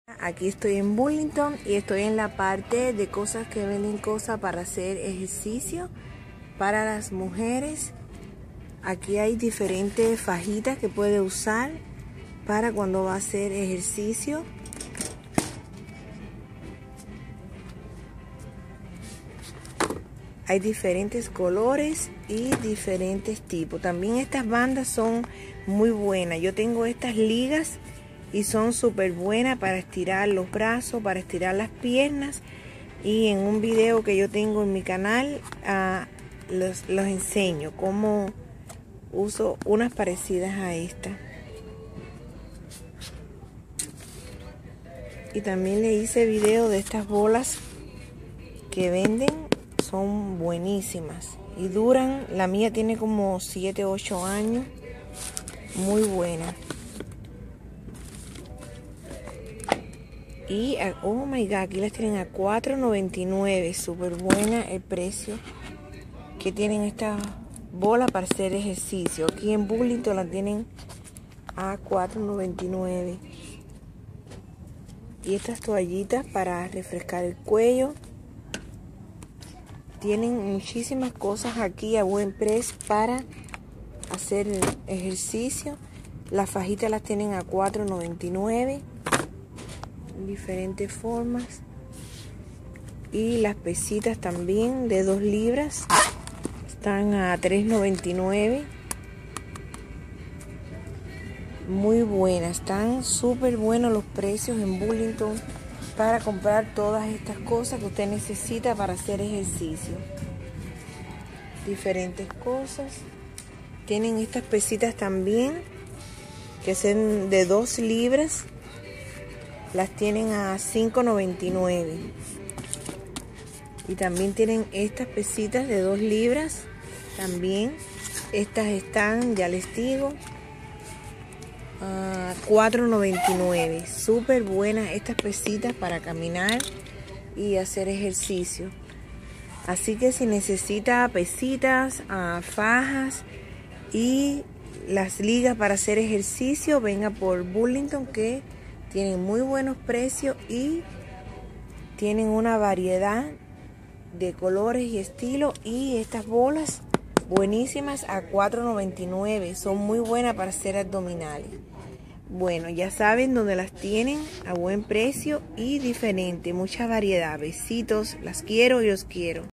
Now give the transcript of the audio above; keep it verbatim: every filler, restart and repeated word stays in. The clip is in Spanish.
Aquí estoy en Burlington y estoy en la parte de cosas que venden cosas para hacer ejercicio para las mujeres. Aquí hay diferentes fajitas que puede usar para cuando va a hacer ejercicio. Hay diferentes colores y diferentes tipos. También estas bandas son muy buenas. Yo tengo estas ligas y son súper buenas para estirar los brazos, para estirar las piernas. Y en un video que yo tengo en mi canal uh, los, los enseño cómo uso unas parecidas a esta. Y también le hice video de estas bolas que venden. Son buenísimas y duran. La mía tiene como siete u ocho años. Muy buena. Y, oh my god, aquí las tienen a cuatro noventa y nueve. Súper buena el precio que tienen estas bolas para hacer ejercicio. Aquí en Burlington las tienen a cuatro noventa y nueve. Y estas toallitas para refrescar el cuello. Tienen muchísimas cosas aquí a buen precio para hacer ejercicio. Las fajitas las tienen a cuatro noventa y nueve. Diferentes formas. Y las pesitas también de dos libras. Están a tres noventa y nueve. Muy buenas. Están súper buenos los precios en Burlington para comprar todas estas cosas que usted necesita para hacer ejercicio. Diferentes cosas. Tienen estas pesitas también que son de dos libras. Las tienen a cinco noventa y nueve. Y también tienen estas pesitas de dos libras. También estas están, ya les digo, a cuatro noventa y nueve. Súper buenas estas pesitas para caminar y hacer ejercicio. Así que si necesita pesitas, uh, fajas y las ligas para hacer ejercicio, venga por Burlington, que tienen muy buenos precios y tienen una variedad de colores y estilos. Y estas bolas buenísimas a cuatro noventa y nueve. Son muy buenas para hacer abdominales. Bueno, ya saben dónde las tienen, a buen precio y diferente. Mucha variedad. Besitos, las quiero y os quiero.